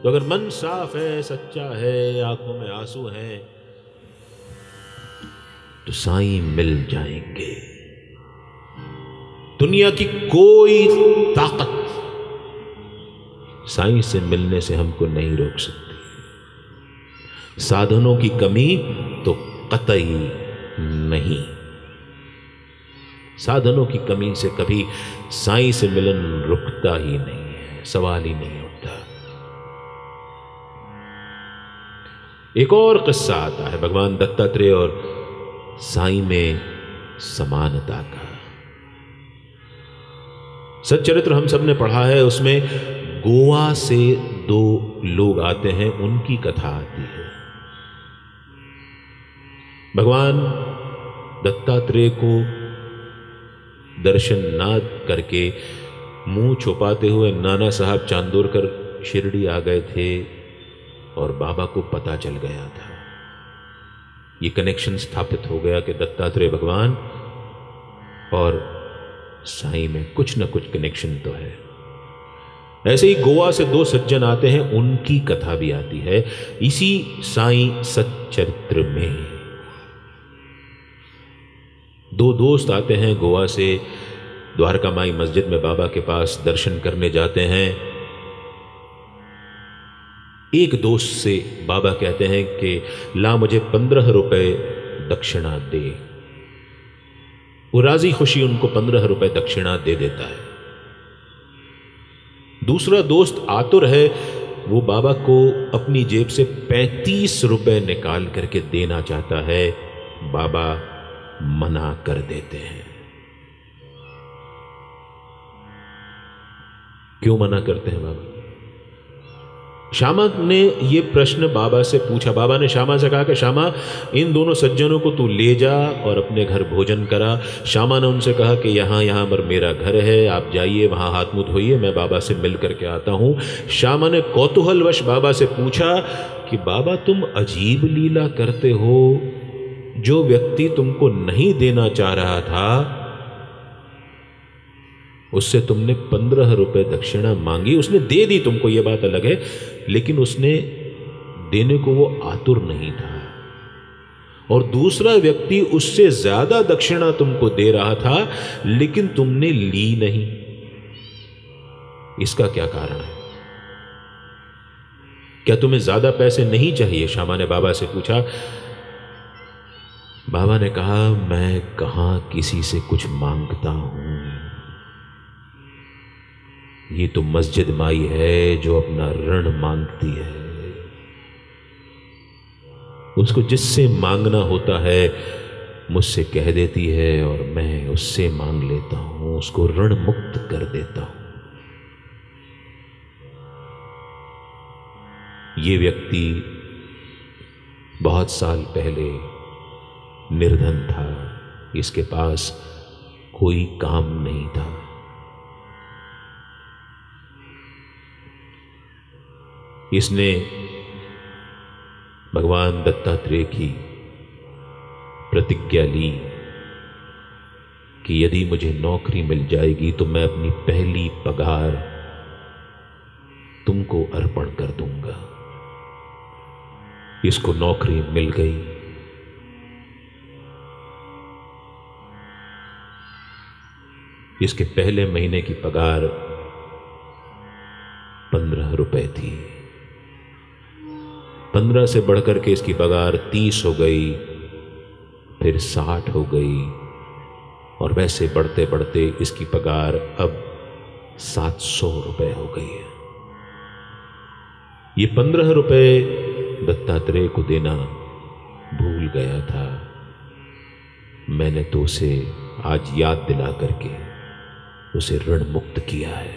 अगर मन साफ है, सच्चा है, आंखों में आंसू हैं, तो साईं मिल जाएंगे। दुनिया की कोई ताकत साईं से मिलने से हमको नहीं रोक सकती। साधनों की कमी तो कतई नहीं। साधनों की कमी से कभी साईं से मिलन रुकता ही नहीं है, सवाल ही नहीं होता। एक और किस्सा आता है भगवान दत्तात्रेय और साईं में समानता का। सच्चरित्र हम सब ने पढ़ा है, उसमें गोवा से दो लोग आते हैं, उनकी कथा आती है। भगवान दत्तात्रेय को दर्शन ना करके मुंह छुपाते हुए नाना साहब चांदोरकर शिरडी आ गए थे और बाबा को पता चल गया था। ये कनेक्शन स्थापित हो गया कि दत्तात्रेय भगवान और साईं में कुछ ना कुछ कनेक्शन तो है। ऐसे ही गोवा से दो सज्जन आते हैं, उनकी कथा भी आती है इसी साईं सच्चरित्र में। दो दोस्त आते हैं गोवा से, द्वारका माई मस्जिद में बाबा के पास दर्शन करने जाते हैं। एक दोस्त से बाबा कहते हैं कि ला मुझे 15 रुपए दक्षिणा दे। वो राजी खुशी उनको 15 रुपए दक्षिणा दे देता है। दूसरा दोस्त आतुर है, वो बाबा को अपनी जेब से 35 रुपए निकाल करके देना चाहता है। बाबा मना कर देते हैं। क्यों मना करते हैं बाबा? श्यामा ने ये प्रश्न बाबा से पूछा। बाबा ने श्यामा से कहा कि श्यामा, इन दोनों सज्जनों को तू ले जा और अपने घर भोजन करा। श्यामा ने उनसे कहा कि यहाँ पर मेरा घर है, आप जाइए, वहाँ हाथ मुँह धोइए, मैं बाबा से मिल करके आता हूँ। श्यामा ने कौतूहलवश बाबा से पूछा कि बाबा, तुम अजीब लीला करते हो। जो व्यक्ति तुमको नहीं देना चाह रहा था, उससे तुमने 15 रुपए दक्षिणा मांगी, उसने दे दी तुमको, यह बात अलग है, लेकिन उसने देने को वो आतुर नहीं था। और दूसरा व्यक्ति उससे ज्यादा दक्षिणा तुमको दे रहा था, लेकिन तुमने ली नहीं। इसका क्या कारण है? क्या तुम्हें ज्यादा पैसे नहीं चाहिए? श्यामा ने बाबा से पूछा। बाबा ने कहा, मैं कहां किसी से कुछ मांगता हूं। ये तो मस्जिद माई है जो अपना ऋण मांगती है। उसको जिससे मांगना होता है मुझसे कह देती है और मैं उससे मांग लेता हूं, उसको ऋण मुक्त कर देता हूं। ये व्यक्ति बहुत साल पहले निर्धन था, इसके पास कोई काम नहीं था। इसने भगवान दत्तात्रेय की प्रतिज्ञा ली कि यदि मुझे नौकरी मिल जाएगी तो मैं अपनी पहली पगार तुमको अर्पण कर दूंगा। इसको नौकरी मिल गई। इसके पहले महीने की पगार 15 रुपए थी। 15 से बढ़कर के इसकी पगार 30 हो गई, फिर 60 हो गई, और वैसे बढ़ते बढ़ते इसकी पगार अब 700 रुपए हो गई है। ये 15 रुपए दत्तात्रेय को देना भूल गया था। मैंने तो उसे आज याद दिला करके उसे ऋण मुक्त किया है।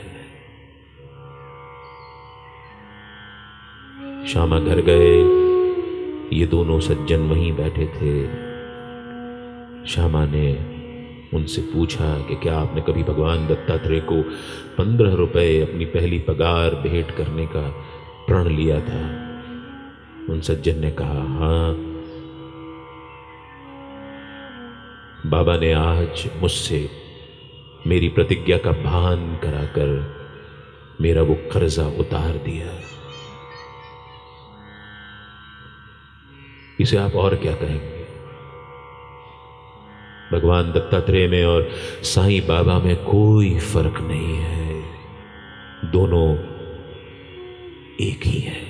श्यामा घर गए, ये दोनों सज्जन वहीं बैठे थे। श्यामा ने उनसे पूछा कि क्या आपने कभी भगवान दत्तात्रेय को 15 रुपए अपनी पहली पगार भेंट करने का प्रण लिया था? उन सज्जन ने कहा, हाँ। बाबा ने आज मुझसे मेरी प्रतिज्ञा का भान कराकर मेरा वो कर्जा उतार दिया। इसे आप और क्या कहेंगे? भगवान दत्तात्रेय में और साईं बाबा में कोई फर्क नहीं है, दोनों एक ही है।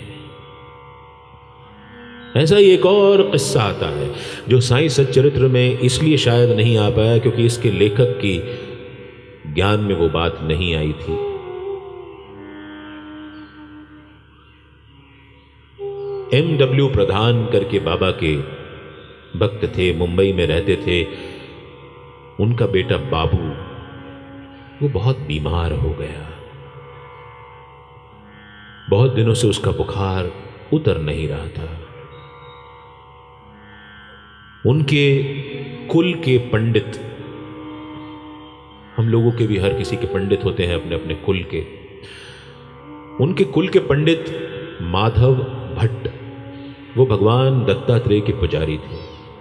ऐसा ही एक और किस्सा आता है जो साईं सच्चरित्र में इसलिए शायद नहीं आ पाया क्योंकि इसके लेखक की ज्ञान में वो बात नहीं आई थी। M.W. प्रधान करके बाबा के भक्त थे, मुंबई में रहते थे। उनका बेटा बाबू वो बहुत बीमार हो गया, बहुत दिनों से उसका बुखार उतर नहीं रहा था। उनके कुल के पंडित, हम लोगों के भी हर किसी के पंडित होते हैं अपने अपने कुल के, उनके कुल के पंडित माधव भट्ट, वो भगवान दत्तात्रेय के पुजारी थे।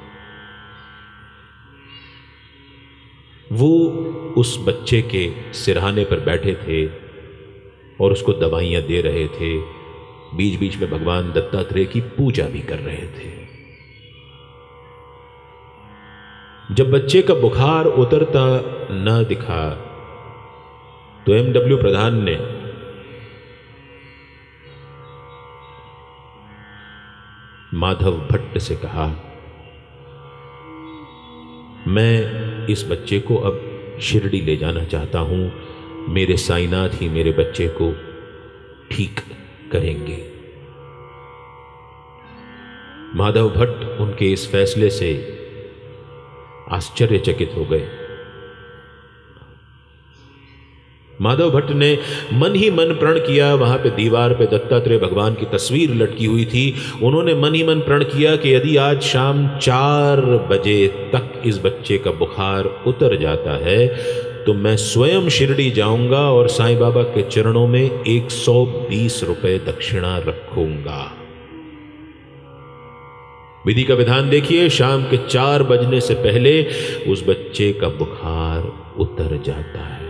वो उस बच्चे के सिरहाने पर बैठे थे और उसको दवाइयां दे रहे थे, बीच बीच में भगवान दत्तात्रेय की पूजा भी कर रहे थे। जब बच्चे का बुखार उतरता न दिखा तो M.W. प्रधान ने माधव भट्ट से कहा, मैं इस बच्चे को अब शिरडी ले जाना चाहता हूं, मेरे साईनाथ ही मेरे बच्चे को ठीक करेंगे। माधव भट्ट उनके इस फैसले से आश्चर्यचकित हो गए। माधव भट्ट ने मन ही मन प्रण किया, वहां पे दीवार पे दत्तात्रेय भगवान की तस्वीर लटकी हुई थी। उन्होंने मन ही मन प्रण किया कि यदि आज शाम 4 बजे तक इस बच्चे का बुखार उतर जाता है तो मैं स्वयं शिरडी जाऊंगा और साईं बाबा के चरणों में 120 रुपए दक्षिणा रखूंगा। विधि का विधान देखिए, शाम के 4 बजने से पहले उस बच्चे का बुखार उतर जाता है।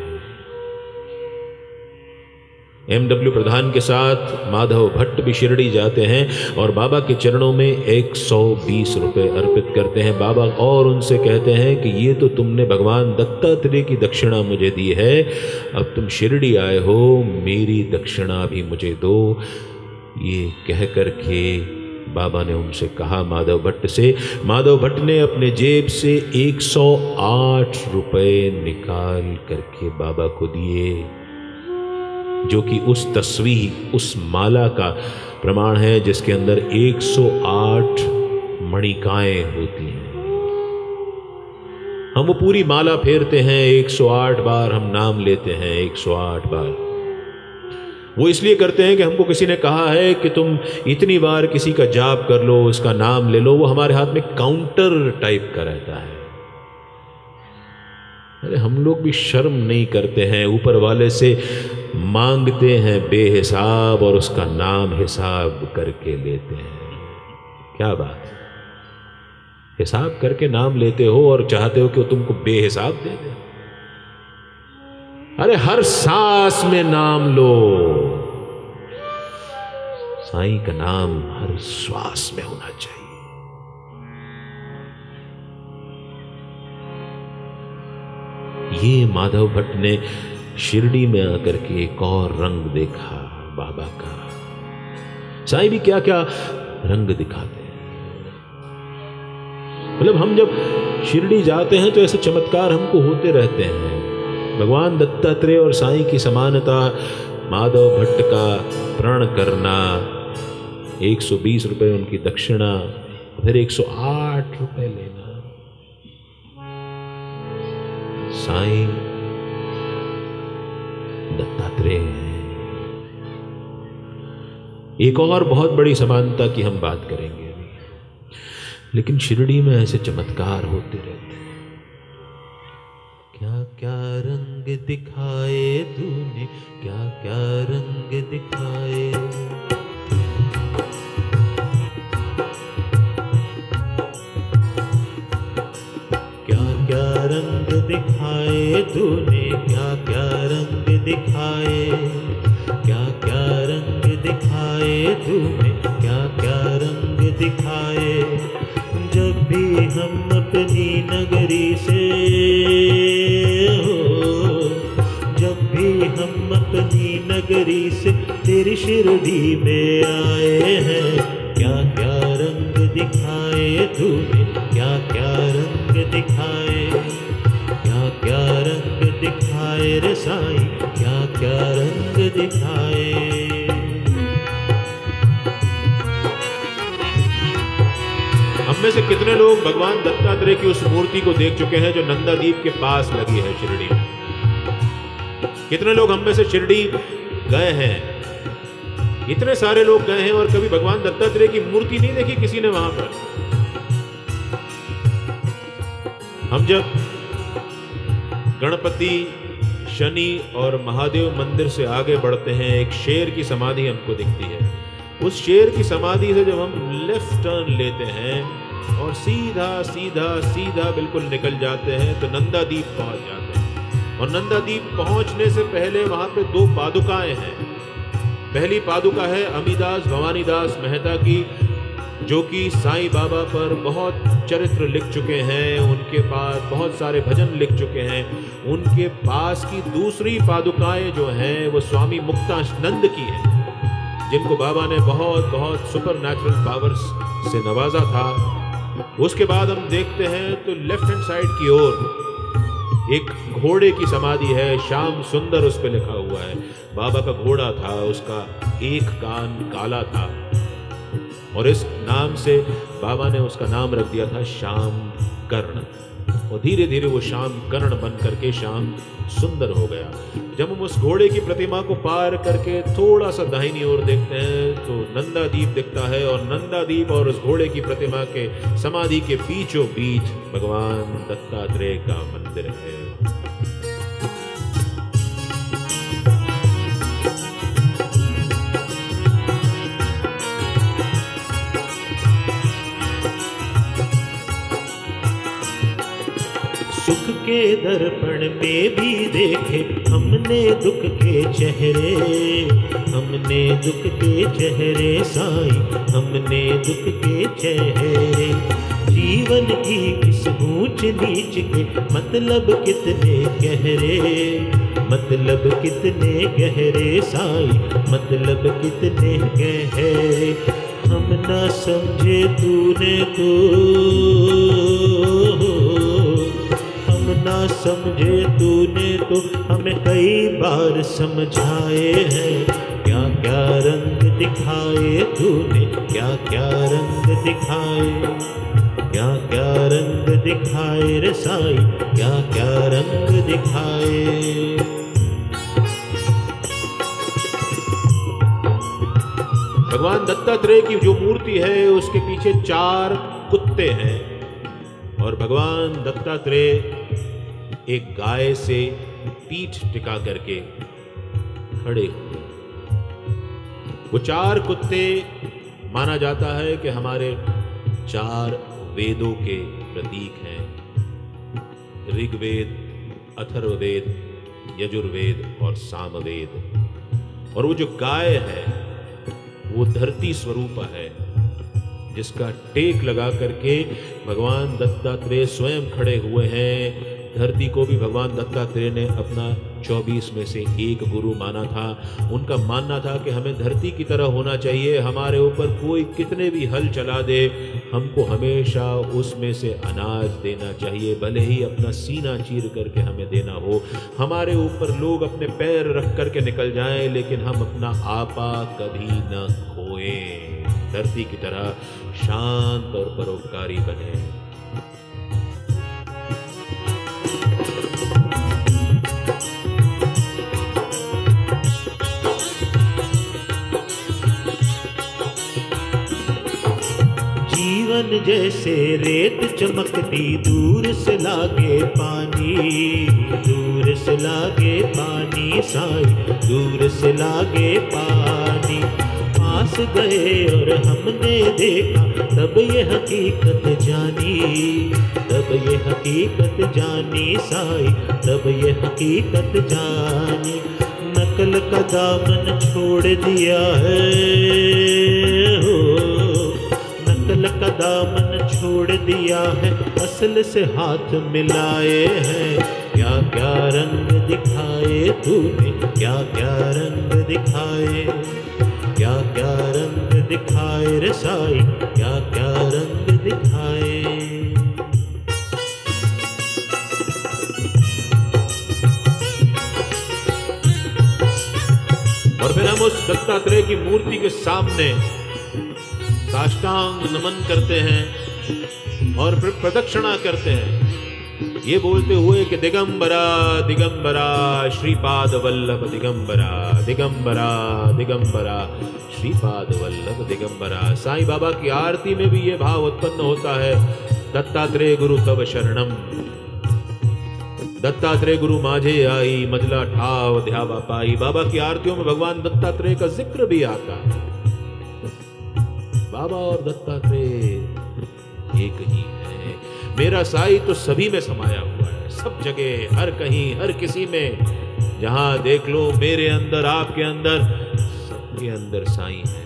M.W. प्रधान के साथ माधव भट्ट भी शिरडी जाते हैं और बाबा के चरणों में 120 रुपए अर्पित करते हैं। बाबा और उनसे कहते हैं कि ये तो तुमने भगवान दत्तात्रेय की दक्षिणा मुझे दी है, अब तुम शिरडी आए हो, मेरी दक्षिणा भी मुझे दो। ये कह करके बाबा ने उनसे कहा, माधव भट्ट से, माधव भट्ट ने अपने जेब से 108 रुपए निकाल करके बाबा को दिए, जो कि उस तस्वीर, उस माला का प्रमाण है जिसके अंदर 108 मणिकाएं होती हैं। हम वो पूरी माला फेरते हैं, 108 बार हम नाम लेते हैं, 108 बार। वो इसलिए करते हैं कि हमको किसी ने कहा है कि तुम इतनी बार किसी का जाप कर लो, उसका नाम ले लो। वो हमारे हाथ में काउंटर टाइप का रहता है। अरे हम लोग भी शर्म नहीं करते हैं, ऊपर वाले से मांगते हैं बेहिसाब और उसका नाम हिसाब करके लेते हैं। क्या बात, हिसाब करके नाम लेते हो और चाहते हो कि वो तुमको बेहिसाब दे दे। अरे हर सांस में नाम लो, साईं का नाम हर श्वास में होना चाहिए। ये माधव भट्ट ने शिरडी में आकर के एक और रंग देखा बाबा का। साईं भी क्या क्या रंग दिखाते हैं। मतलब हम जब शिरडी जाते हैं तो ऐसे चमत्कार हमको होते रहते हैं। भगवान दत्तात्रेय और साईं की समानता, माधव भट्ट का प्रण करना, 120 रुपए उनकी दक्षिणा, फिर 108 रुपए लेना। साईं दत्तात्रेय हैं। एक और बहुत बड़ी समानता की हम बात करेंगे अभी, लेकिन शिरडी में ऐसे चमत्कार होते रहते हैं। क्या क्या रंग दिखाए तूने, क्या क्या रंग दिखाए, क्या क्या रंग दिखाए तूने, क्या क्या रंग दिखाए, क्या क्या रंग दिखाए तूने, क्या क्या रंग दिखाए। अपनी नगरी से हो, जब भी हम अपनी नगरी से तेरी शिरडी में आए हैं, क्या क्या रंग दिखाए तूने, क्या क्या रंग दिखाए, क्या क्या रंग दिखाए रे साईं, क्या क्या रंग दिखाए। हम में से कितने लोग भगवान दत्तात्रेय की उस मूर्ति को देख चुके हैं जो नंदादीप के पास लगी है शिरडी में? कितने लोग हम में से शिरडी गए हैं? इतने सारे लोग गए हैं और कभी भगवान दत्तात्रेय की मूर्ति नहीं देखी किसी ने वहां पर। हम जब गणपति, शनि और महादेव मंदिर से आगे बढ़ते हैं, एक शेर की समाधि हमको दिखती है। उस शेर की समाधि से जब हम लेफ्ट टर्न लेते हैं और सीधा सीधा सीधा बिल्कुल निकल जाते हैं तो नंदादीप पहुंच जाते हैं। और नंदादीप पहुंचने से पहले वहां पे दो पादुकाएं हैं। पहली पादुका है अमीदास भवानीदास मेहता की, जो कि साईं बाबा पर बहुत चरित्र लिख चुके हैं, उनके पास बहुत सारे भजन लिख चुके हैं। उनके पास की दूसरी पादुकाएं जो हैं वो स्वामी मुक्तानंद की हैं, जिनको बाबा ने बहुत बहुत सुपर नेचुरल पावर्स से नवाजा था। उसके बाद हम देखते हैं तो लेफ्ट हैंड साइड की ओर एक घोड़े की समाधि है, श्याम सुंदर उस पे लिखा हुआ है। बाबा का घोड़ा था, उसका एक कान काला था और इस नाम से बाबा ने उसका नाम रख दिया था श्याम कर्ण। और धीरे धीरे वो श्याम कर्ण बन करके श्याम सुंदर हो गया। जब हम उस घोड़े की प्रतिमा को पार करके थोड़ा सा दाहिनी ओर देखते हैं तो नंदादीप दिखता है, और नंदादीप और उस घोड़े की प्रतिमा के समाधि के बीचों बीच भगवान दत्तात्रेय का मंदिर है। सुख के दर्पण में भी देखे हमने दुख के चेहरे, हमने दुख के चेहरे साईं, हमने दुख के चेहरे। जीवन की इस ऊंच नीच के मतलब कितने गहरे, मतलब कितने गहरे साईं, मतलब कितने गहरे। हम ना समझे तूने तो, ना समझे तूने तो हमें कई बार समझाए हैं। क्या क्या रंग दिखाए तूने, क्या क्या रंग दिखाए, क्या क्या रंग दिखाए रे साईं, क्या क्या रंग दिखाए। भगवान दत्तात्रेय की जो मूर्ति है उसके पीछे 4 कुत्ते हैं और भगवान दत्तात्रेय एक गाय से पीठ टिका करके खड़े हुए। वो 4 कुत्ते माना जाता है कि हमारे 4 वेदों के प्रतीक हैं, ऋग्वेद, अथर्ववेद, यजुर्वेद और सामवेद। और वो जो गाय है वो धरती स्वरूप है, जिसका टेक लगा करके भगवान दत्तात्रेय स्वयं खड़े हुए हैं। धरती को भी भगवान दत्तात्रेय ने अपना 24 में से एक गुरु माना था। उनका मानना था कि हमें धरती की तरह होना चाहिए, हमारे ऊपर कोई कितने भी हल चला दे हमको हमेशा उसमें से अनाज देना चाहिए, भले ही अपना सीना चीर करके हमें देना हो। हमारे ऊपर लोग अपने पैर रख करके निकल जाएं, लेकिन हम अपना आपा कभी न खोएं, धरती की तरह शांत और परोपकारी बने। जीवन जैसे रेत चमकती, दूर से लागे पानी, दूर से लागे पानी साईं, दूर से लागे पानी। पास गए और हमने देखा, तब ये हकीकत जानी, तब ये हकीकत जानी साईं, तब ये हकीकत जानी। नकल का दामन छोड़ दिया है, नकल का दामन छोड़ दिया है, असल से हाथ मिलाए हैं। क्या क्या रंग दिखाए तूने, क्या क्या रंग दिखाए, क्या क्या रंग दिखाए रे साई, क्या क्या रंग दिखाए। और फिर हम उस दत्तात्रेय की मूर्ति के सामने साष्टांग नमन करते हैं और फिर प्रदक्षिणा करते हैं, ये बोलते हुए कि दिगंबरा दिगंबरा श्रीपाद वल्लभ दिगंबरा, दिगंबरा दिगंबरा श्रीपाद वल्लभ दिगंबरा। साईं बाबा की आरती में भी ये भाव उत्पन्न होता है, दत्तात्रेय गुरु तव शरणम, दत्तात्रेय गुरु माझे आई, मजला ठाव ध्यावा पाई। बाबा की आरतियों में भगवान दत्तात्रेय का जिक्र भी आता है। बाबा और दत्तात्रेय एक ही है। मेरा साई तो सभी में समाया हुआ है, सब जगह, हर कहीं, हर किसी में। जहां देख लो मेरे अंदर, आपके अंदर, सबके अंदर साई है।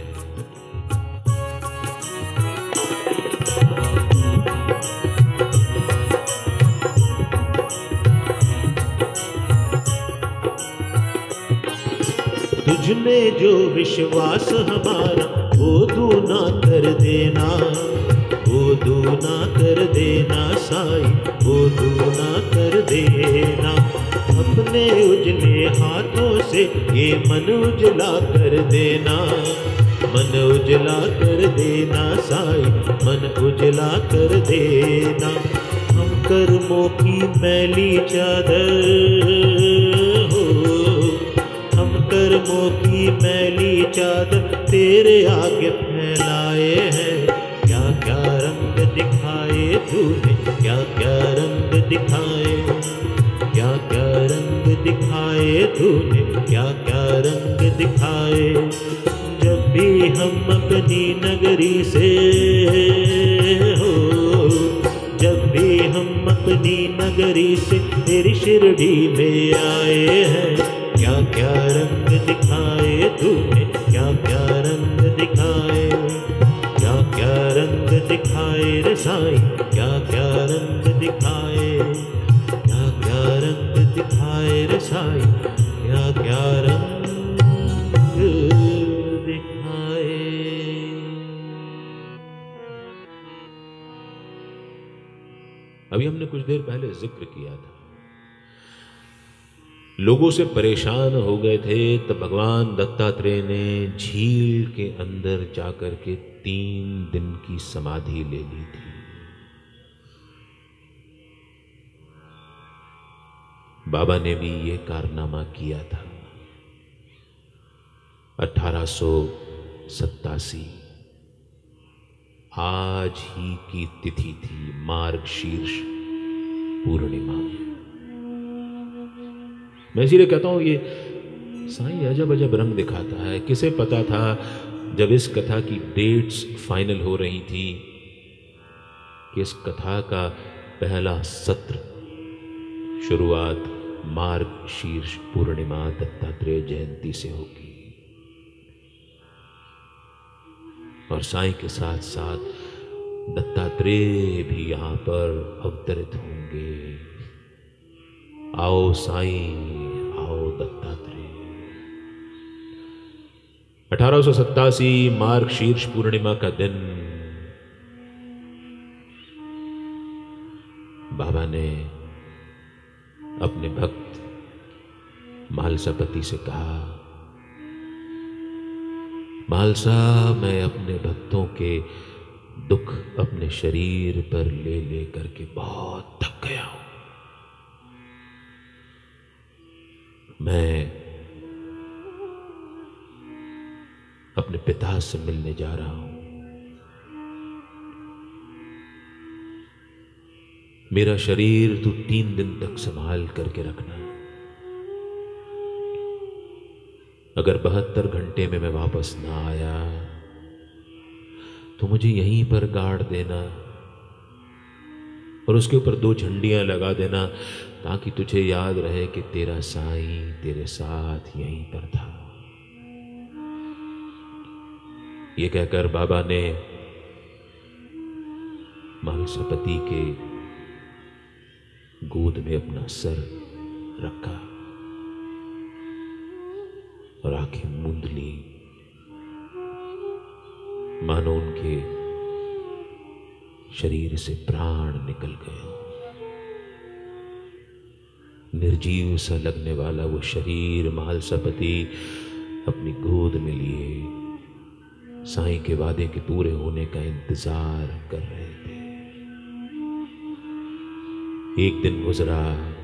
तुझ में जो विश्वास हमारा, वो दूना कर देना, वो दूना कर देना साई, वो दूना कर देना। अपने उजले हाथों से ये मन उजला कर देना, मन उजला कर देना साई, मन उजला कर देना। हम कर्मों की मैली चादर हो, हम कर्मों की मैली चादर तेरे आगे फैलाए हैं। क्या क्या रंग दिखाए तूने, क्या क्या रंग दिखाए, क्या क्या रंग दिखाए तूने, क्या क्या रंग दिखाए। जब भी हम अपनी नगरी से हो, जब भी हम अपनी नगरी से तेरी शिरडी में आए हैं। क्या क्या रंग दिखाए तूने, क्या क्या रंग दिखाए, क्या क्या रंग दिखाए रे साईं, क्या क्या रंग दिखाए, क्या क्या रंग दिखाए रे साईं, क्या क्या रंग दिखाए। अभी हमने कुछ देर पहले जिक्र किया था, लोगों से परेशान हो गए थे, तब भगवान दत्तात्रेय ने झील के अंदर जाकर के 3 दिन की समाधि ले ली थी। बाबा ने भी ये कारनामा किया था। 1887 आज ही की तिथि थी, मार्गशीर्ष पूर्णिमा। मैं इसीलिए कहता हूं ये साईं अजब अजब रंग दिखाता है। किसे पता था जब इस कथा की डेट्स फाइनल हो रही थी कि इस कथा का पहला सत्र शुरुआत मार्गशीर्ष पूर्णिमा दत्तात्रेय जयंती से होगी, और साईं के साथ साथ दत्तात्रेय भी यहां पर अवतरित होंगे। आओ साईं, आओ दत्तात्रेय। 1887 मार्गशीर्ष पूर्णिमा का दिन बाबा ने अपने भक्त मालसापति से कहा, मालसा, मैं अपने भक्तों के दुख अपने शरीर पर ले ले करके बहुत थक गया हूं। मैं अपने पिता से मिलने जा रहा हूं। मेरा शरीर तू 3 दिन तक संभाल करके रखना। अगर 72 घंटे में मैं वापस ना आया तो मुझे यहीं पर गाड़ देना और उसके ऊपर 2 झंडियां लगा देना, ताकि तुझे याद रहे कि तेरा साईं तेरे साथ यहीं पर था। ये कहकर बाबा ने मालसापति के गोद में अपना सर रखा और आंखें मूंद ली, मानो उनके शरीर से प्राण निकल गए। निर्जीव सा लगने वाला वो शरीर मालसापति अपनी गोद में लिए साईं के वादे के पूरे होने का इंतजार कर रहे थे। एक दिन गुजरा,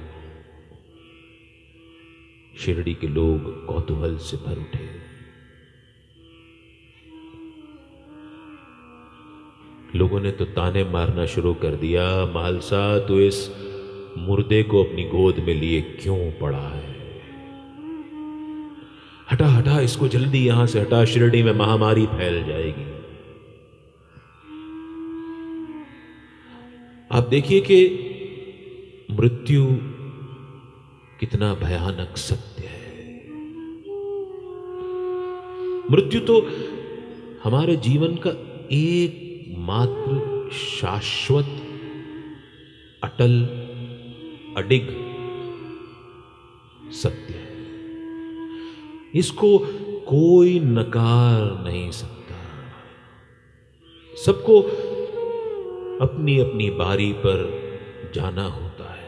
शिरडी के लोग कौतूहल से भर उठे। लोगों ने तो ताने मारना शुरू कर दिया, मालसा तू इस मुर्दे को अपनी गोद में लिए क्यों पड़ा है? हटा हटा इसको, जल्दी यहां से हटा, शिरडी में महामारी फैल जाएगी। आप देखिए कि मृत्यु कितना भयानक सत्य है। मृत्यु तो हमारे जीवन का एकमात्र शाश्वत, अटल, अडिग सत्य है। इसको कोई नकार नहीं सकता। सबको अपनी अपनी बारी पर जाना होता है।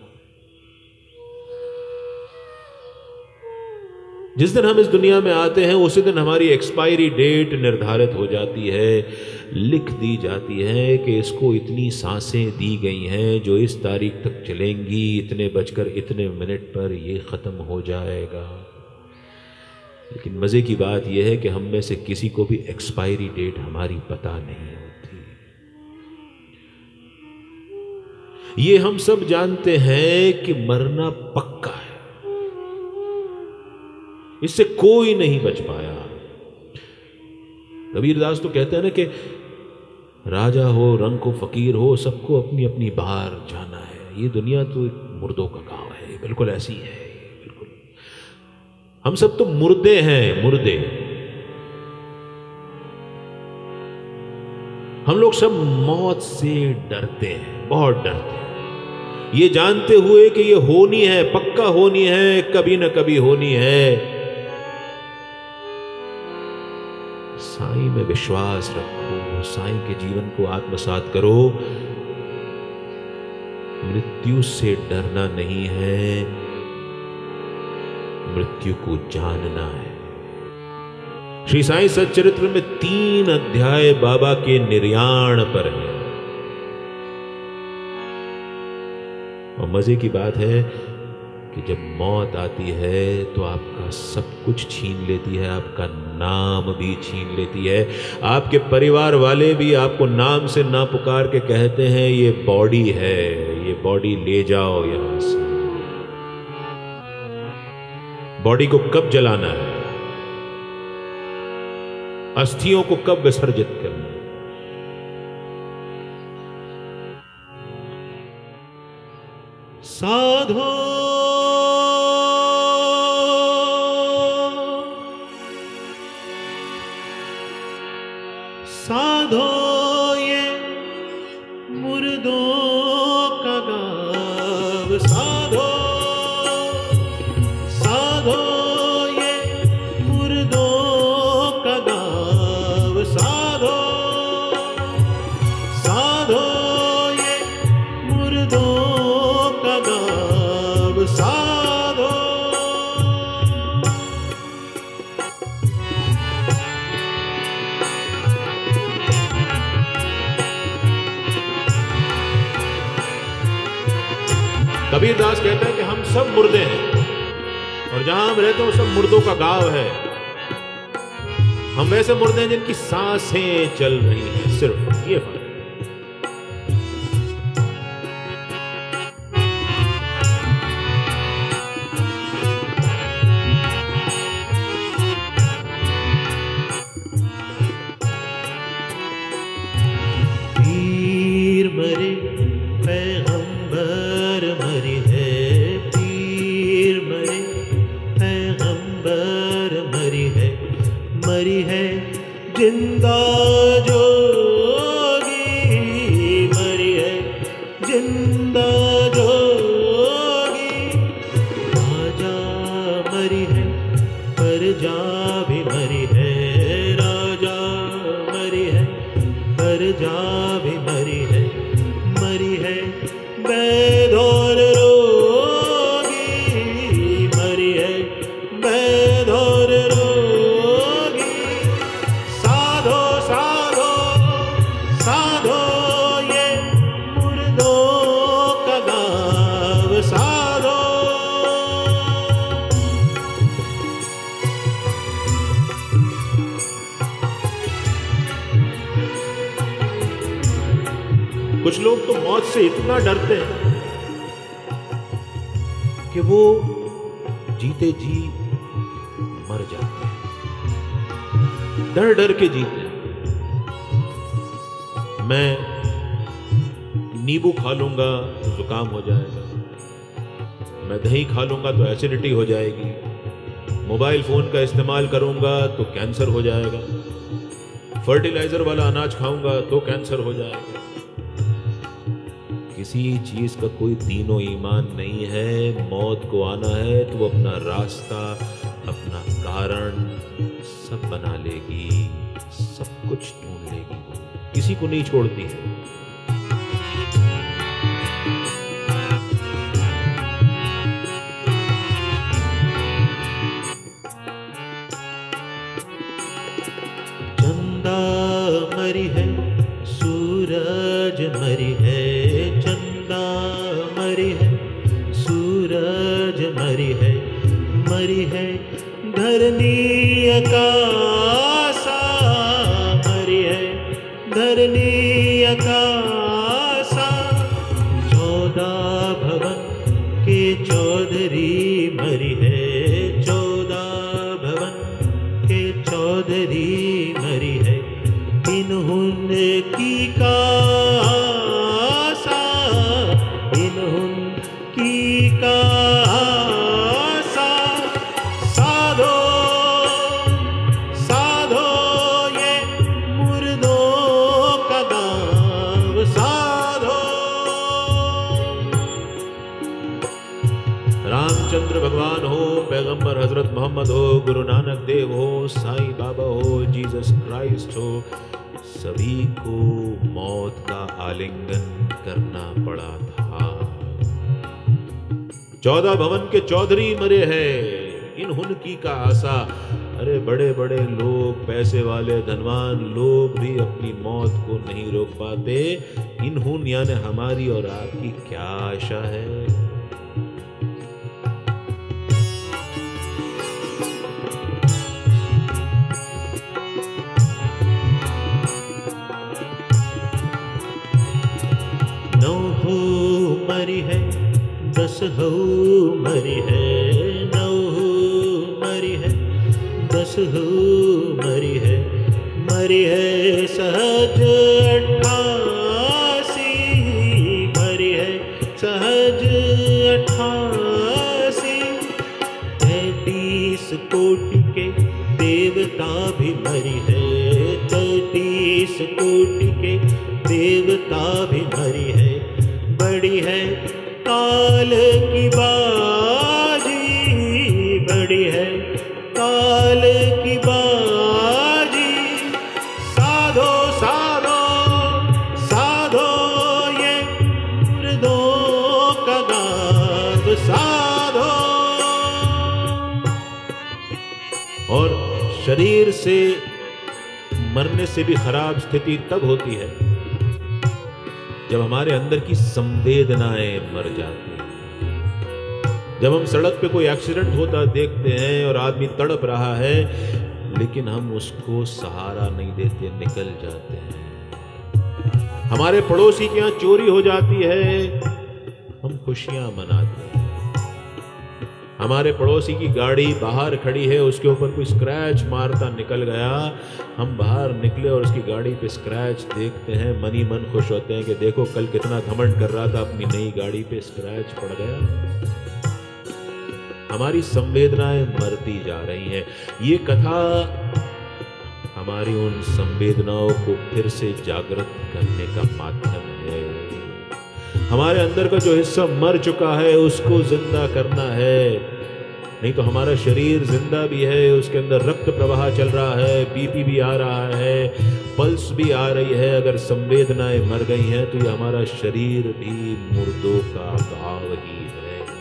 जिस दिन हम इस दुनिया में आते हैं उसी दिन हमारी एक्सपायरी डेट निर्धारित हो जाती है, लिख दी जाती है कि इसको इतनी सांसें दी गई हैं जो इस तारीख तक चलेंगी, इतने बजकर इतने मिनट पर ये खत्म हो जाएगा। लेकिन मजे की बात यह है कि हम में से किसी को भी एक्सपायरी डेट हमारी पता नहीं होती। ये हम सब जानते हैं कि मरना पक्का है, इससे कोई नहीं बच पाया। कबीरदास तो कहते हैं ना कि राजा हो, रंग को फकीर हो, सबको अपनी अपनी बार जाना है। ये दुनिया तो एक मुर्दों का गांव है, बिल्कुल ऐसी है। बिल्कुल हम सब तो मुर्दे हैं, मुर्दे। हम लोग सब मौत से डरते हैं, बहुत डरते हैं, ये जानते हुए कि ये होनी है, पक्का होनी है, कभी न कभी होनी है। साईं में विश्वास रखो, साईं के जीवन को आत्मसात करो। मृत्यु से डरना नहीं है, मृत्यु को जानना है। श्री साईं सच्चरित्र में 3 अध्याय बाबा के निर्याण पर है। और मजे की बात है कि जब मौत आती है तो आपका सब कुछ छीन लेती है, आपका नाम भी छीन लेती है। आपके परिवार वाले भी आपको नाम से ना पुकार के कहते हैं ये बॉडी है, ये बॉडी ले जाओ यहां से। बॉडी को कब जलाना है, अस्थियों को कब विसर्जित करना है। साधो साधो ये मुर्दों का गाँव, साधो साधो ये मुर्दों का गाँव, साधो साधो ये मुर्दों का गाँव, साधो। कबीरदास कहता है कि हम सब मुर्दे हैं और जहां हम रहते हैं वो सब मुर्दों का गांव है। हम वैसे मुर्दे हैं जिनकी सांसें चल रही हैं, सिर्फ ये फर्क। पीर मरे पैगंबर मरे है, पीर मरे पैगंबर मरी है जिंदा जोगी प्रजा भी मरी है वैध और रोगी, मरी है वैध और रोगी। साधो साधो साधो ये मुर्दों का गाँव साधो। कुछ लोग तो मौत से इतना डरते हैं कि वो जीते जी मर जाते हैं, डर डर के जीते हैं। मैं नींबू खा लूंगा तो जुकाम हो जाएगा, मैं दही खा लूंगा तो एसिडिटी हो जाएगी, मोबाइल फोन का इस्तेमाल करूंगा तो कैंसर हो जाएगा, फर्टिलाइजर वाला अनाज खाऊंगा तो कैंसर हो जाएगा। किसी चीज का कोई दीनो ईमान नहीं है। मौत को आना है तो वो अपना रास्ता, अपना कारण सब बना लेगी, सब कुछ ढूंढ लेगी, किसी को नहीं छोड़ती है। चंदा मरी है, सूरज मरी है, मरी है, सूरज मरी है धरनी आकाशा, मरी है धरनी आकाशा। 14 भवन के चौधरी मरी है, 14 भवन के चौधरी मरी है। इन्हुन की कासा, इन्हुन की कासा। साधो साधो ये मुर्दों का गाँव साधो। रामचंद्र भगवान हो, पैगंबर हजरत मोहम्मद हो, गुरु नानक देव हो, साईं बाबा हो, जीसस क्राइस्ट हो, सभी को मौत का आलिंगन करना पड़ा था। 14 भवन के चौधरी मरे हैं, इन्हुन की का आशा। अरे बड़े बड़े लोग, पैसे वाले धनवान लोग भी अपनी मौत को नहीं रोक पाते। इन्हुन यानी हमारी और आपकी क्या आशा है? मरी है 10 हो मरी है, 9 मरी है 10 हो मरी है सहज 88, मरी है सहज 88। 33 कोटि के देवता भी मरी है, 33 कोटि के देवता भी मरी है। बड़ी है काल की बाजी, बड़ी है काल की बाजी। साधो साधो साधो ये मुर्दों का गाँव साधो। और शरीर से मरने से भी खराब स्थिति तब होती है जब हमारे अंदर की संवेदनाएं मर जाती हैं। जब हम सड़क पे कोई एक्सीडेंट होता देखते हैं और आदमी तड़प रहा है, लेकिन हम उसको सहारा नहीं देते, निकल जाते हैं। हमारे पड़ोसी के यहाँ चोरी हो जाती है, हम खुशियां मनाते हैं। हमारे पड़ोसी की गाड़ी बाहर खड़ी है, उसके ऊपर कोई स्क्रैच मारता निकल गया, हम बाहर निकले और उसकी गाड़ी पे स्क्रैच देखते हैं, मन ही मन खुश होते हैं कि देखो कल कितना घमंड कर रहा था, अपनी नई गाड़ी पे स्क्रैच पड़ गया। हमारी संवेदनाएं मरती जा रही हैं। ये कथा हमारी उन संवेदनाओं को फिर से जागृत करने का माध्यम है। हमारे अंदर का जो हिस्सा मर चुका है उसको जिंदा करना है। नहीं तो हमारा शरीर जिंदा भी है, उसके अंदर रक्त प्रवाह चल रहा है, बीपी भी आ रहा है, पल्स भी आ रही है, अगर संवेदनाएं मर गई हैं तो ये हमारा शरीर भी मुर्दों का भाव ही है।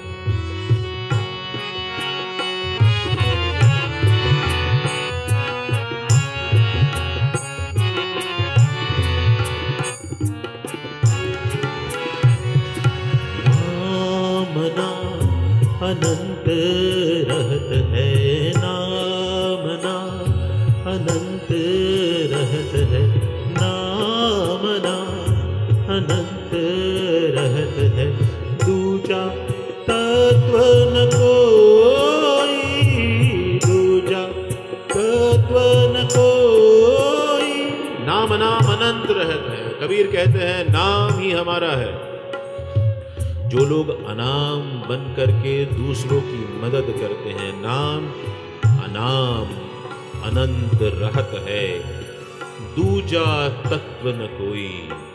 अनंत रहत है, नाम ना अनंत रहत है, नाम ना अनंत रहत है, दूजा तत्व न कोई, दूजा तत्व न कोई। नाम नाम अनंत रहत है। कबीर कहते हैं नाम ही हमारा है। जो लोग अनाम बन करके दूसरों की मदद करते हैं, नाम अनाम अनंत रहत है, दूजा तत्व न कोई।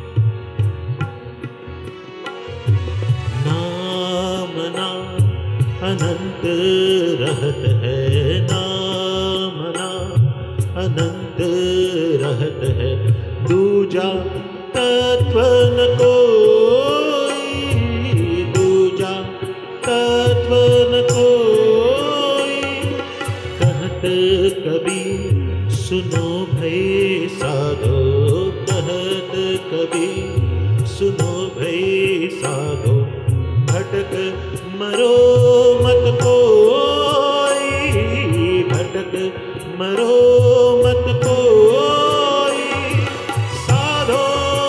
नाम ना अनंत रहत है, नाम ना अनंत रहत है, दूजा तत्व न कोई, दूजा तत्व न कोई। कहत कबीर सुनो भई साधो, कहत कबीर सुनो भई साधो, भटक मरो मत कोई, भटक मरो मत कोई। साधो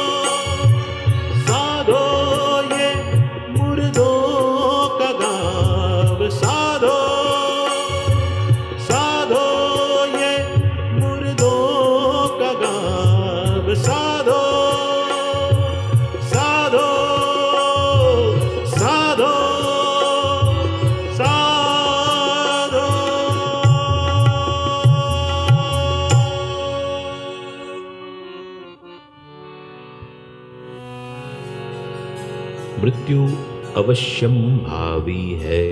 साधो ये मुर्दों का गाँव, साधो साधो ये मुर्दों का गाँव, साधो साधो साधो साधो। मृत्यु अवश्यम भावी है।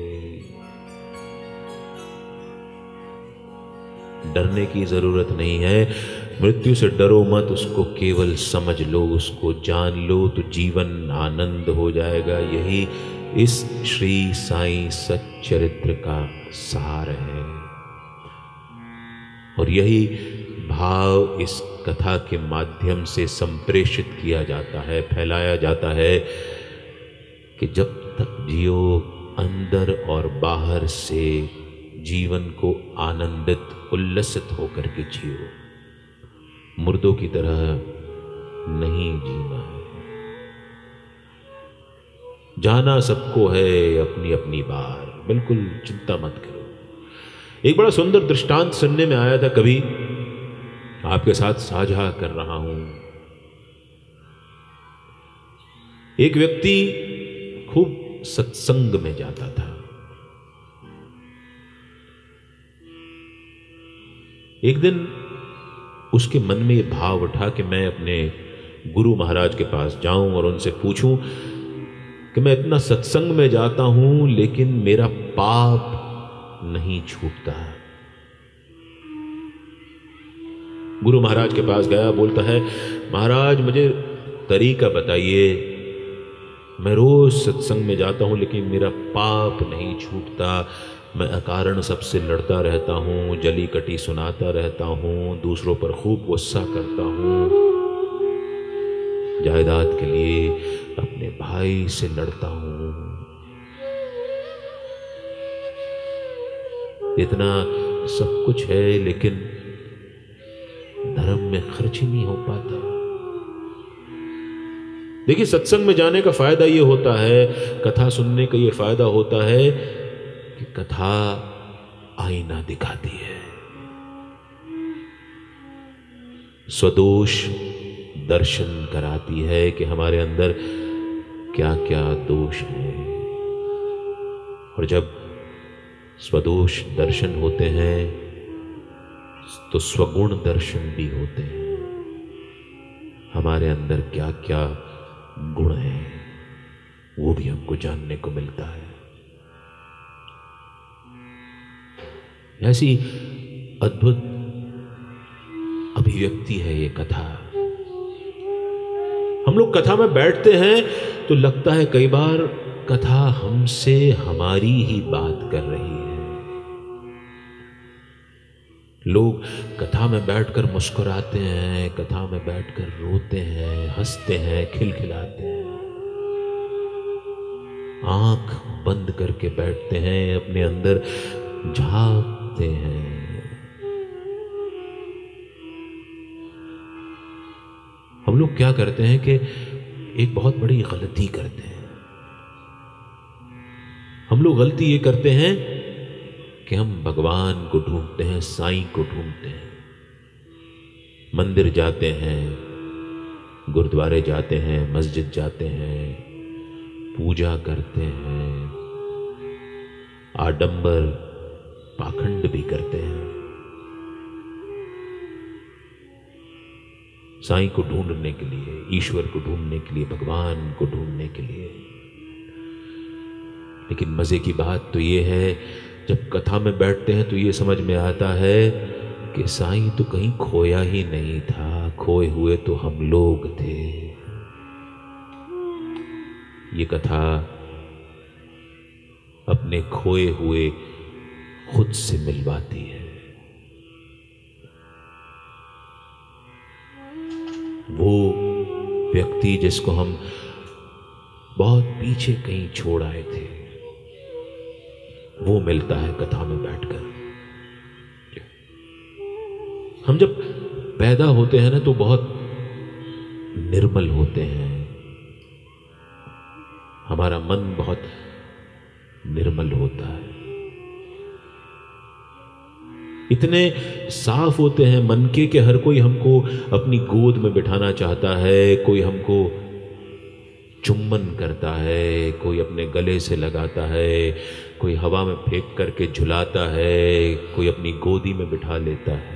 डरने की जरूरत नहीं है। मृत्यु से डरो मत, उसको केवल समझ लो, उसको जान लो तो जीवन आनंद हो जाएगा। यही इस श्री साई सच्चरित्र का सार है और यही भाव इस कथा के माध्यम से संप्रेषित किया जाता है, फैलाया जाता है कि जब तक जियो अंदर और बाहर से जीवन को आनंदित उल्लसित होकर के जियो, मुर्दों की तरह नहीं जीना है। जाना सबको है अपनी अपनी बार, बिल्कुल चिंता मत करो। एक बड़ा सुंदर दृष्टांत सुनने में आया था, कभी आपके साथ साझा कर रहा हूं। एक व्यक्ति खूब सत्संग में जाता था। एक दिन उसके मन में यह भाव उठा कि मैं अपने गुरु महाराज के पास जाऊं और उनसे पूछूं कि मैं इतना सत्संग में जाता हूं लेकिन मेरा पाप नहीं छूटता। गुरु महाराज के पास गया, बोलता है महाराज मुझे तरीका बताइए, मैं रोज सत्संग में जाता हूं लेकिन मेरा पाप नहीं छूटता। मैं अकारण सबसे लड़ता रहता हूं, जली कटी सुनाता रहता हूं, दूसरों पर खूब गुस्सा करता हूं, जायदाद के लिए अपने भाई से लड़ता हूं। इतना सब कुछ है लेकिन धर्म में खर्च ही नहीं हो पाता। देखिए, सत्संग में जाने का फायदा यह होता है, कथा सुनने का यह फायदा होता है कि कथा आईना दिखाती है, स्वदोष दर्शन कराती है कि हमारे अंदर क्या क्या दोष है। और जब स्वदोष दर्शन होते हैं तो स्वगुण दर्शन भी होते हैं। हमारे अंदर क्या क्या गुण है वो भी हमको जानने को मिलता है। ऐसी अद्भुत अभी अभिव्यक्ति है ये कथा। हम लोग कथा में बैठते हैं तो लगता है कई बार कथा हमसे हमारी ही बात कर रही है। लोग कथा में बैठकर मुस्कुराते हैं, कथा में बैठकर रोते हैं, हंसते हैं, खिलखिलाते हैं, आंख बंद करके बैठते हैं, अपने अंदर झांकते हैं। हम लोग क्या करते हैं कि एक बहुत बड़ी गलती करते हैं। हम लोग गलती ये करते हैं कि हम भगवान को ढूंढते हैं, साईं को ढूंढते हैं, मंदिर जाते हैं, गुरुद्वारे जाते हैं, मस्जिद जाते हैं, पूजा करते हैं, आडंबर पाखंड भी करते हैं, साईं को ढूंढने के लिए, ईश्वर को ढूंढने के लिए, भगवान को ढूंढने के लिए। लेकिन मजे की बात तो ये है, जब कथा में बैठते हैं तो ये समझ में आता है कि साईं तो कहीं खोया ही नहीं था, खोए हुए तो हम लोग थे। ये कथा अपने खोए हुए खुद से मिलवाती है। वो व्यक्ति जिसको हम बहुत पीछे कहीं छोड़ आए थे, वो मिलता है कथा में बैठकर। हम जब पैदा होते हैं ना तो बहुत निर्मल होते हैं, हमारा मन बहुत निर्मल होता है, इतने साफ होते हैं मन के कि हर कोई हमको अपनी गोद में बिठाना चाहता है, कोई हमको चुम्बन करता है, कोई अपने गले से लगाता है, कोई हवा में फेंक करके झुलाता है, कोई अपनी गोदी में बिठा लेता है।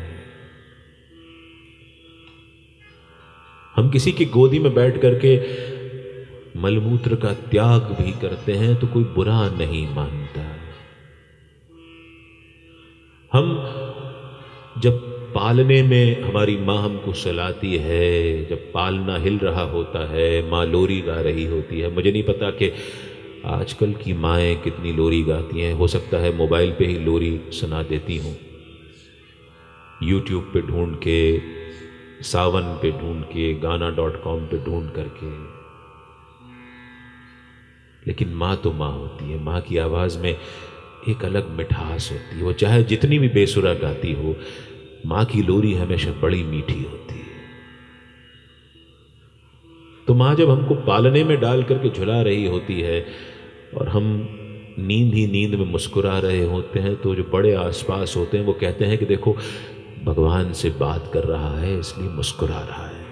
हम किसी की गोदी में बैठ करके मलमूत्र का त्याग भी करते हैं तो कोई बुरा नहीं मानता। हम जब पालने में हमारी माँ हमको सुलाती है, जब पालना हिल रहा होता है, माँ लोरी गा रही होती है। मुझे नहीं पता कि आजकल की माएँ कितनी लोरी गाती हैं, हो सकता है मोबाइल पे ही लोरी सुना देती हूँ, यूट्यूब पे ढूंढ के, सावन पे ढूंढ के, गाना.com पे ढूंढ करके। लेकिन माँ तो माँ होती है, माँ की आवाज़ में एक अलग मिठास होती है। वो चाहे जितनी भी बेसुरा गाती हो, माँ की लोरी हमेशा बड़ी मीठी होती है। तो माँ जब हमको पालने में डाल करके झुला रही होती है और हम नींद ही नींद में मुस्कुरा रहे होते हैं, तो जो बड़े आसपास होते हैं वो कहते हैं कि देखो भगवान से बात कर रहा है इसलिए मुस्कुरा रहा है।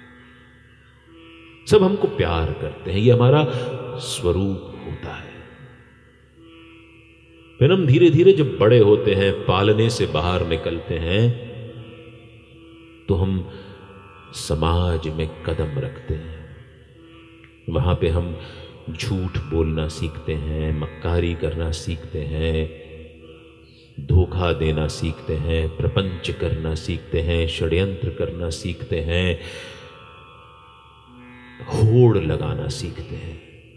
सब हमको प्यार करते हैं, ये हमारा स्वरूप होता है। फिर हम धीरे धीरे जब बड़े होते हैं, पालने से बाहर निकलते हैं, तो हम समाज में कदम रखते हैं। वहां पे हम झूठ बोलना सीखते हैं, मक्कारी करना सीखते हैं, धोखा देना सीखते हैं, प्रपंच करना सीखते हैं, षड्यंत्र करना सीखते हैं, होड़ लगाना सीखते हैं।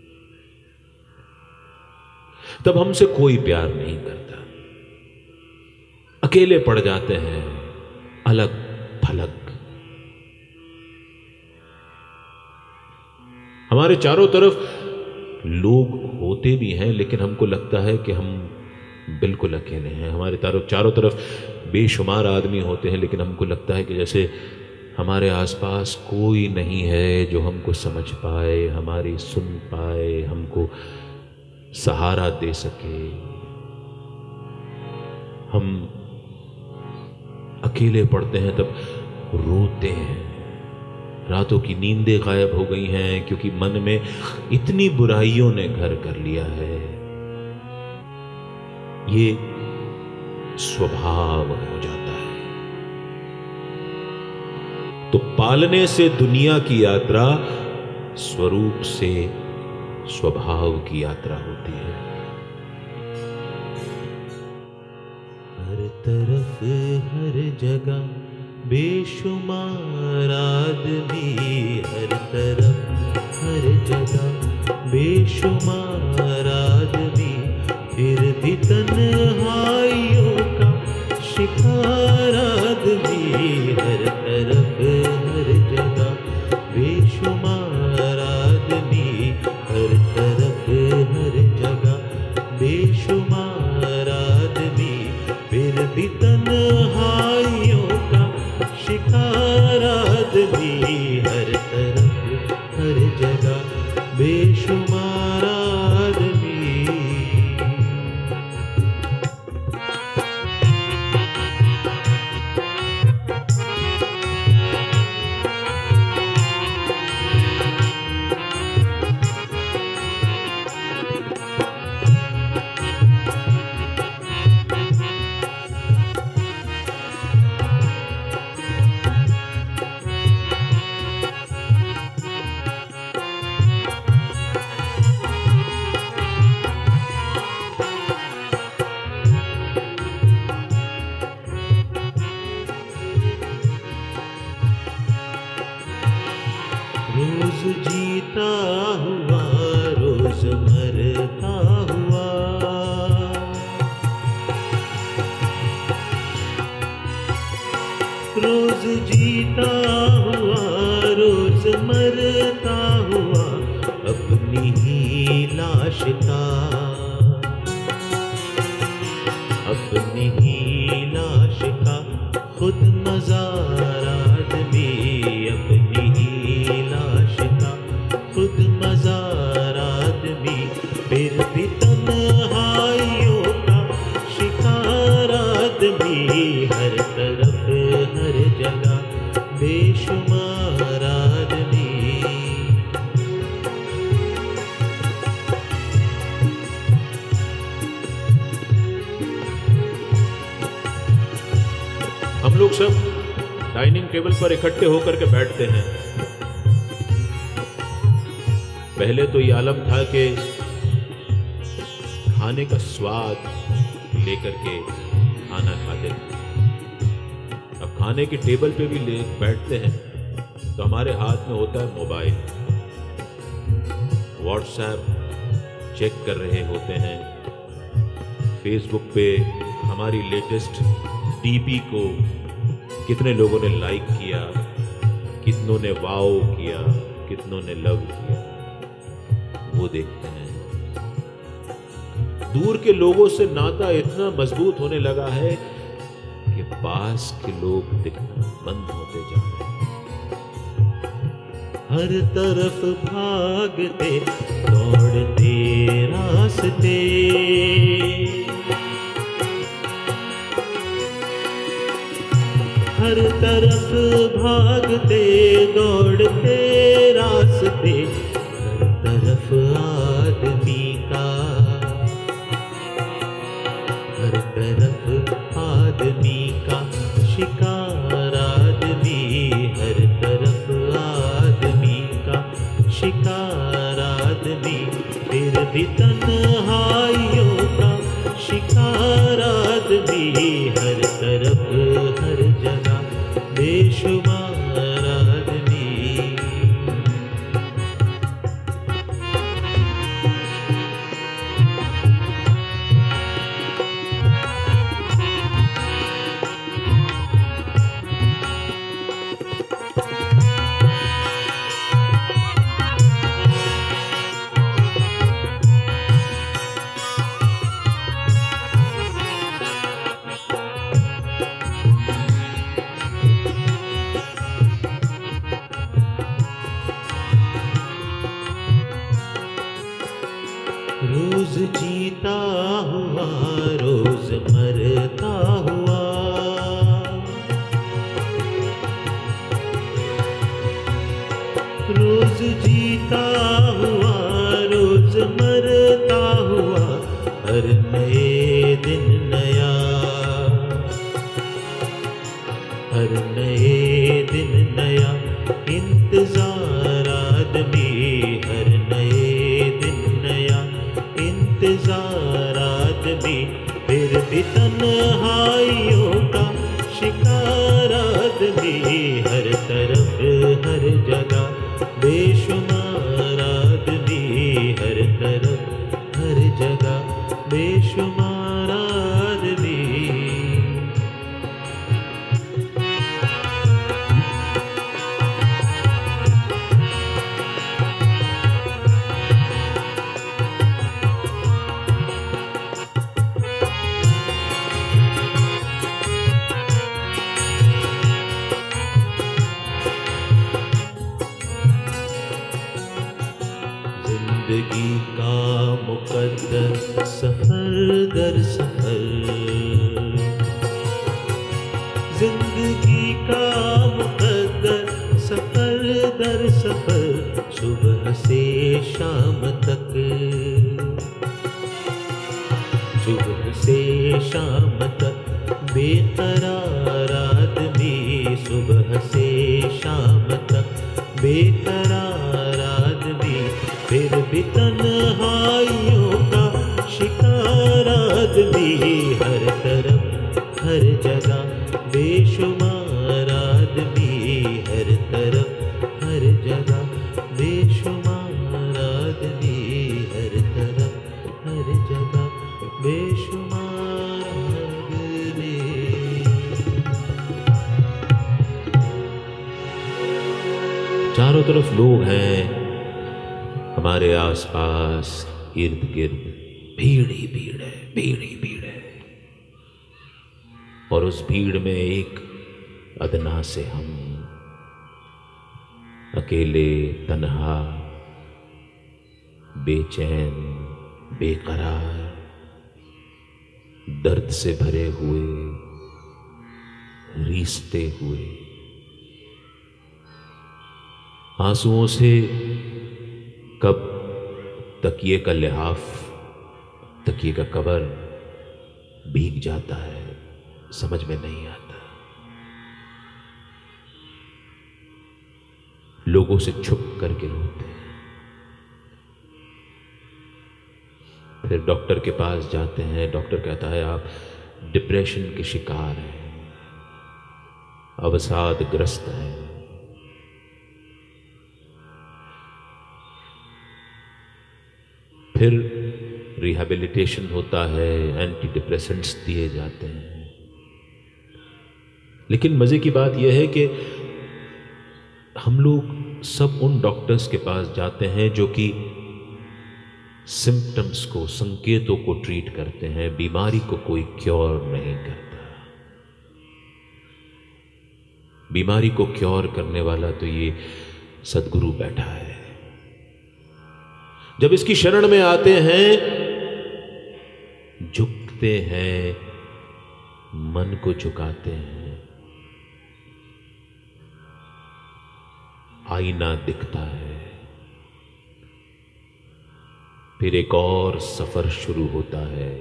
तब हमसे कोई प्यार नहीं करता, अकेले पड़ जाते हैं, अलग थलग। हमारे चारों तरफ लोग होते भी हैं, लेकिन हमको लगता है कि हम बिल्कुल अकेले हैं। हमारे चारों तरफ बेशुमार आदमी होते हैं, लेकिन हमको लगता है कि जैसे हमारे आसपास कोई नहीं है जो हमको समझ पाए, हमारी सुन पाए, हमको सहारा दे सके। हम अकेले पड़ते हैं तब रोते हैं, रातों की नींदें गायब हो गई हैं, क्योंकि मन में इतनी बुराइयों ने घर कर लिया है। ये स्वभाव हो जाता है। तो पालने से दुनिया की यात्रा स्वरूप से स्वभाव की यात्रा होती है। हर तरफ हर जगह बेशुमार आदमी हर तरफ हर जगह, बेशुमार आदमी फिर भी तन्हाइयों का शिकार आदमी हर तरफ हर जगह, बेशुमार आदमी हर तरफ हर जगह, बेशुमार आदमी फिर भी तन्हाइयों का शिकार आदमी हर तरफ हर जगह, बेशुमार आदमी। रोज जीता हुआ रोज मरता हुआ, रोज जीता हुआ रोज मरता हुआ, अपनी ही लाश का, अपनी ही लाश का खुद मज़ार आदमी, अपनी ही लाश का खुद मज़ार आदमी, फिर भी तन्हाइयों का शिकार आदमी हर तरफ हर जगह, बेशुमार आदमी। हम लोग सब डाइनिंग टेबल पर इकट्ठे होकर के बैठते हैं। पहले तो ये आलम था कि खाने का स्वाद लेकर के खाना खाते थे। अब खाने की टेबल पे भी ले बैठते हैं तो हमारे हाथ में होता है मोबाइल, व्हाट्सएप चेक कर रहे होते हैं, फेसबुक पे हमारी लेटेस्ट डीपी को कितने लोगों ने लाइक किया, कितनों ने वाओ किया, कितनों ने लव किया, वो देखते हैं। दूर के लोगों से नाता इतना मजबूत होने लगा है कि पास के लोग दिखना बंद होते जा रहे हैं। हर तरफ भागते दौड़ते रास्ते, हर तरफ भागते दौड़ते रास्ते, हर तरफ आदमी का, हर तरफ आदमी का शिकार आदमी, हर तरफ आदमी का शिकार आदमी, फिर भी तन्हाइयों का शिकार आदमी हर तरफ हर जगह, बेशुमार आदमी। रोज जीता हुआ रोज मरता हुआ, रोज जीता हुआ रोज मरता हुआ, हर नए दिन नया, हर नए दिन नया इंतजार आदमी, हर नए दिन नया इंतजार आदमी, फिर भी तन्हाइयों का शिकार आदमी। मुकद्दर सफर दर सफर, जिंदगी का मुकद्दर सफर दर सफर, सुबह से शाम तक, सुबह से शाम तक बेकरार आदमी, सुबह से शाम तक बेकरार आदमी, फिर भी तन्हाइयों का शिकार आदमी, हर तरफ हर जगह बेशुमार आदमी, हर तरफ हर जगह बेशुमार आदमी, हर तरफ हर जगह बेशुमार आदमी। चारों तरफ लोग हैं, हमारे आसपास इर्द गिर्द भीड़ ही भीड़ है, भीड़ ही भीड़ है, और उस भीड़ में एक अदना से हम अकेले, तन्हा, बेचैन, बेकरार, दर्द से भरे हुए, रीसते हुए, आंसुओं से कब तकिए का लिहाफ, तकिए का कवर भीग जाता है, समझ में नहीं आता। लोगों से छुप करके रोते हैं, फिर डॉक्टर के पास जाते हैं, डॉक्टर कहता है आप डिप्रेशन के शिकार हैं, अवसादग्रस्त हैं। फिर रिहैबिलिटेशन होता है, एंटी डिप्रेसेंट्स दिए जाते हैं। लेकिन मजे की बात यह है कि हम लोग सब उन डॉक्टर्स के पास जाते हैं जो कि सिम्पटम्स को, संकेतों को ट्रीट करते हैं, बीमारी को कोई क्योर नहीं करता। बीमारी को क्योर करने वाला तो ये सद्गुरु बैठा है। जब इसकी शरण में आते हैं, झुकते हैं, मन को झुकाते हैं, आईना दिखता है, फिर एक और सफर शुरू होता है।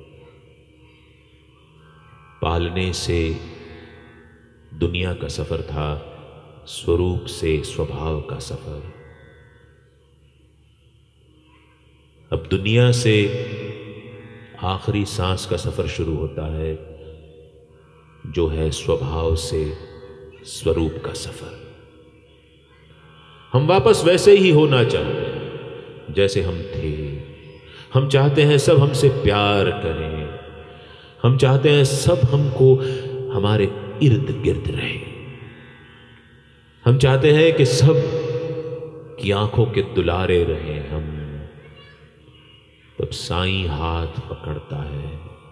पालने से दुनिया का सफर था, स्वरूप से स्वभाव का सफर। अब दुनिया से आखिरी सांस का सफर शुरू होता है, जो है स्वभाव से स्वरूप का सफर। हम वापस वैसे ही होना चाहते हैं जैसे हम थे। हम चाहते हैं सब हमसे प्यार करें, हम चाहते हैं सब हमको हमारे इर्द गिर्द रहे, हम चाहते हैं कि सब की आंखों के दुलारे रहें हम। तब साईं हाथ पकड़ता है,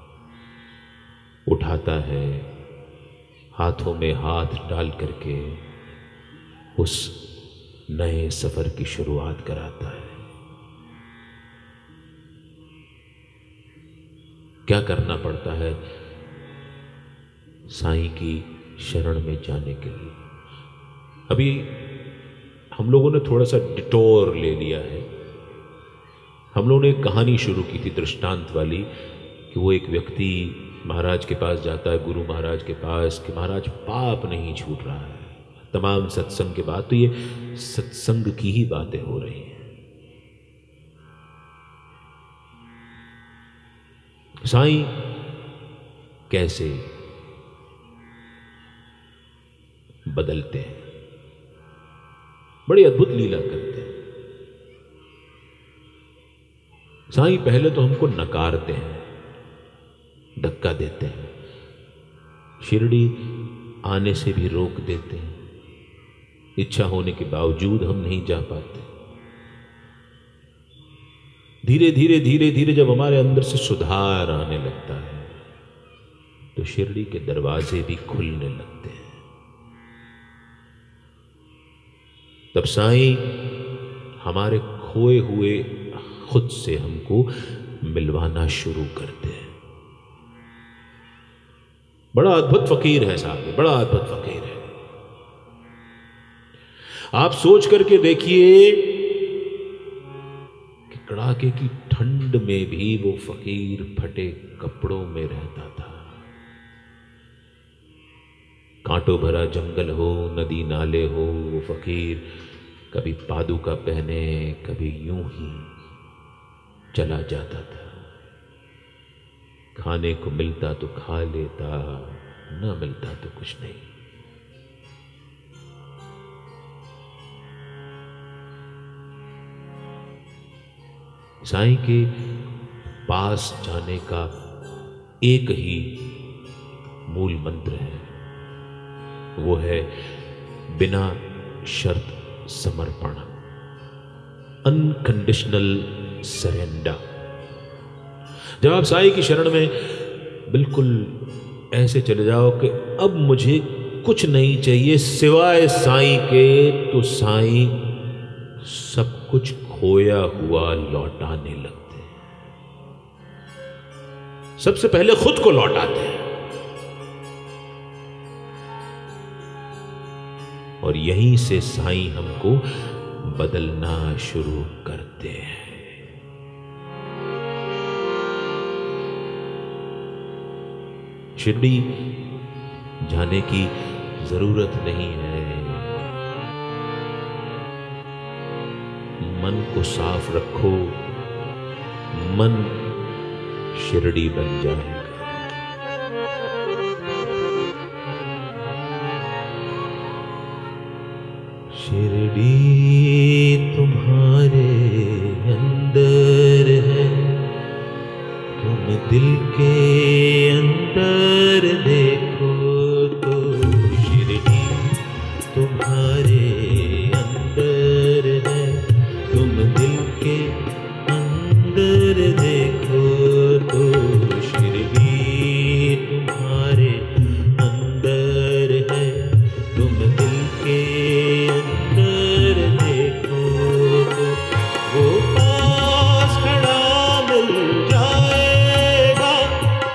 उठाता है, हाथों में हाथ डाल करके उस नए सफर की शुरुआत कराता है। क्या करना पड़ता है साईं की शरण में जाने के लिए? अभी हम लोगों ने थोड़ा सा डिटोर ले लिया है। हम लोगों ने एक कहानी शुरू की थी दृष्टांत वाली, कि वो एक व्यक्ति महाराज के पास जाता है, गुरु महाराज के पास, कि महाराज पाप नहीं छूट रहा है। तमाम सत्संग के बाद तो ये सत्संग की ही बातें हो रही हैं। साईं कैसे बदलते हैं, बड़ी अद्भुत लीला करते हैं। साईं पहले तो हमको नकारते हैं, धक्का देते हैं, शिरडी आने से भी रोक देते हैं। इच्छा होने के बावजूद हम नहीं जा पाते। धीरे धीरे धीरे धीरे जब हमारे अंदर से सुधार आने लगता है तो शिरडी के दरवाजे भी खुलने लगते हैं। तब साईं हमारे खोए हुए खुद से हमको मिलवाना शुरू करते हैं। बड़ा अद्भुत फकीर है साहब, बड़ा अद्भुत फकीर है। आप सोच करके देखिए कि कड़ाके की ठंड में भी वो फकीर फटे कपड़ों में रहता था। कांटों भरा जंगल हो, नदी नाले हो, वो फकीर कभी पादुका पहने, कभी यूं ही चला जाता था। खाने को मिलता तो खा लेता, ना मिलता तो कुछ नहीं। साईं के पास जाने का एक ही मूल मंत्र है, वो है बिना शर्त समर्पण, अनकंडीशनल सरेंडर। जब आप साईं की शरण में बिल्कुल ऐसे चले जाओ कि अब मुझे कुछ नहीं चाहिए सिवाय साईं के, तो साईं सब कुछ खोया हुआ लौटाने लगते हैं। सबसे पहले खुद को लौटाते हैं और यहीं से साईं हमको बदलना शुरू करते हैं। शिरडी जाने की जरूरत नहीं है, मन को साफ रखो, मन शिरडी बन जाएगा। शिरडी तुम्हारे अंदर है, तुम दिल के अंदर देखो तो शिरडी तुम्हारे अंदर है, तुम दिल के अंदर देखो तो शिरडी तुम्हारे अंदर है, तुम दिल के अंदर देखो तो वो पास खड़ा मिल जाएगा,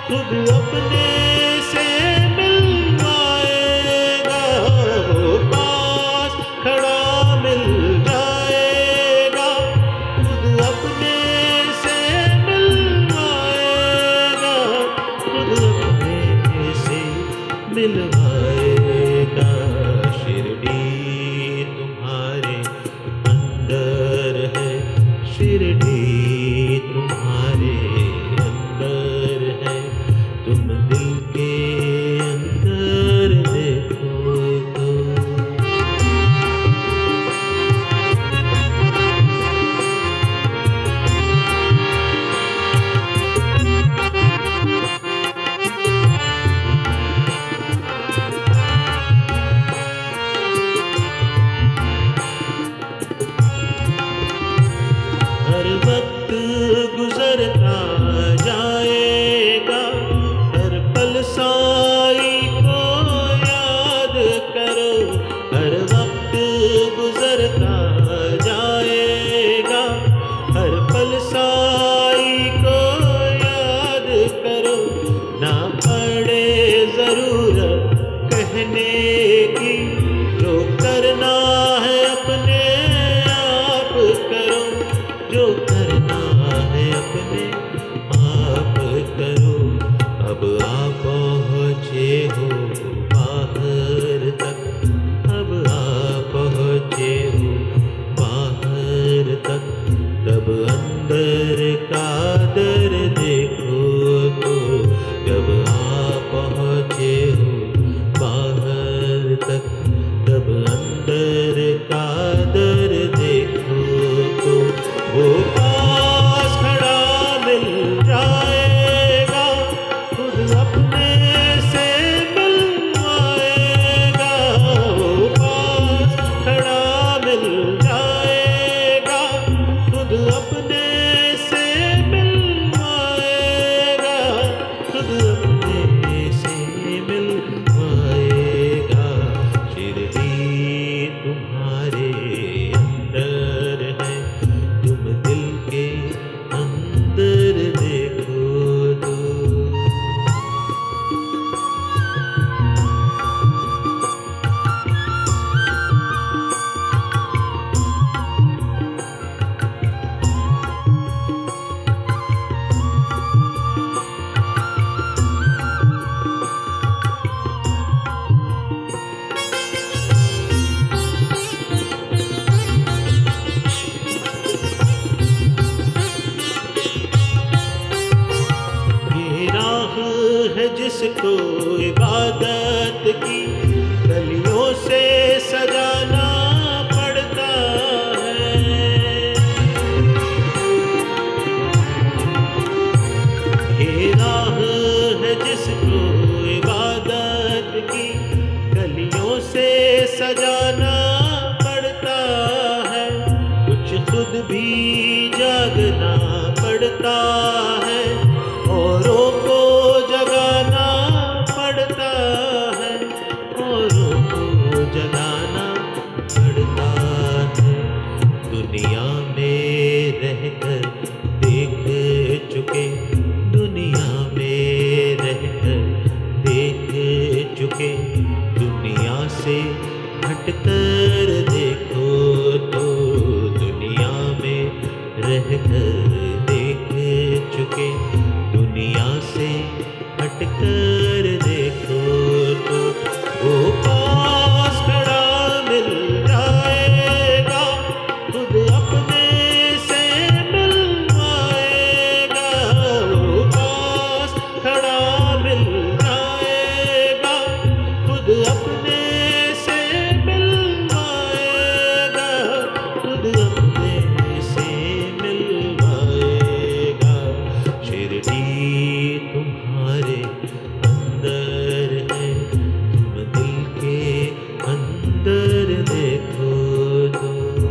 भी जागना पड़ता है, औरों को जगाना पड़ता है, औरों को जगाना पड़ता है। दुनिया में रहकर देख चुके, दुनिया में रहकर देख चुके, दुनिया से हटकर देखो तो दुनिया में रहकर देख चुके, दुनिया से हटकर देखो तो वो पास खड़ा मिल जाएगा, खुद अपने से मिलवाएगा। वो पास खड़ा मिल जाएगा, खुद अपने से मिलवाएगा, खुद अपने से मिलवाएगा। शिरडी तुम्हारे अंदर है, तुम दिल के अंदर देखो तो।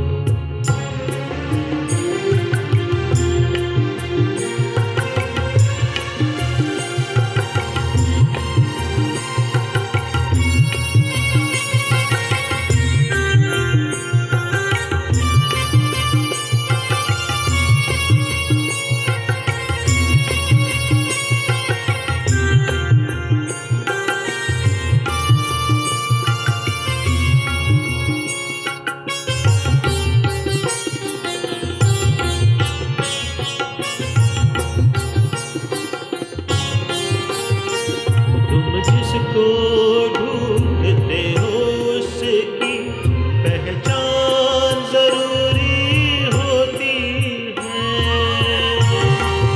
तुम जिसको ढूंढते हो उसकी पहचान जरूरी होती है।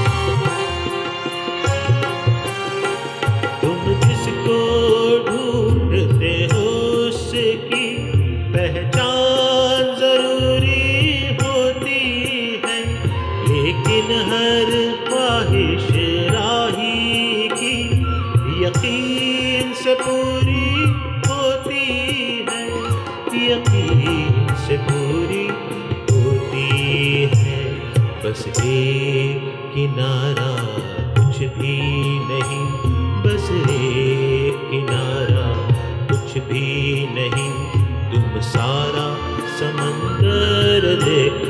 तुम जिसको ढूंढते हो उसकी पहचान जरूरी होती है, लेकिन हर ख्वाहिश राही की यकीन से पूरी होती है, यकीन से पूरी होती है। बस एक किनारा कुछ भी नहीं, बस एक किनारा कुछ भी नहीं, तुम सारा समंदर देखो